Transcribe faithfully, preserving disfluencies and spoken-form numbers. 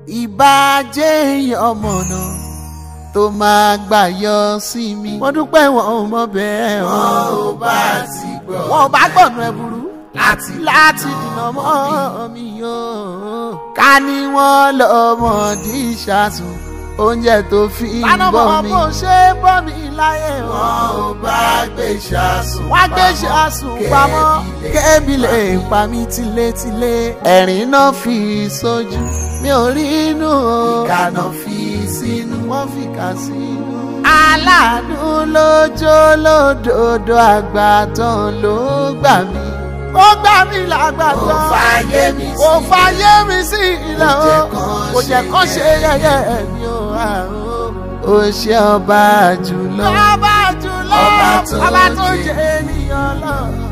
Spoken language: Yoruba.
ìbàjẹ́ ọmọ náà tó máa gbà yọ sí mi. mo dúpẹ́ wọn ò mọ bẹ́ẹ̀ wọn ò bá ti gbọ́. wọn ò bá gbọ̀nù ẹ̀ burú láti láti dènà mọ́ mi yó. ká ní wọ́n lọ́mọdé ṣàtún oúnjẹ tó fi ń bọ́ mi. tánà mọ́ bó ṣe bọ́ mi láyé wọn. wọn ò bá gbé ṣàsùn pamọ́. wọ́n gbé ṣàsùn pamọ́. kébì lè pa mí tilétilé. ẹ̀rín náà fi sójú mi ò rí inú o. ìka náà fi sínú. wọ́n fi kà sínú. aláàánú lójó lódodo àgbà tán ló gbà mí. ó gbà mí lágbàtọ́. ó fàyè mi sí. ó fàyè mi sí ilẹ̀ o. kò jẹ́ kán ṣe yẹ̀yẹ́ mi o. ó ṣe ọba àjùlọ. ọba àjùlọ. ọba tó jẹ́ ènìyàn lọ.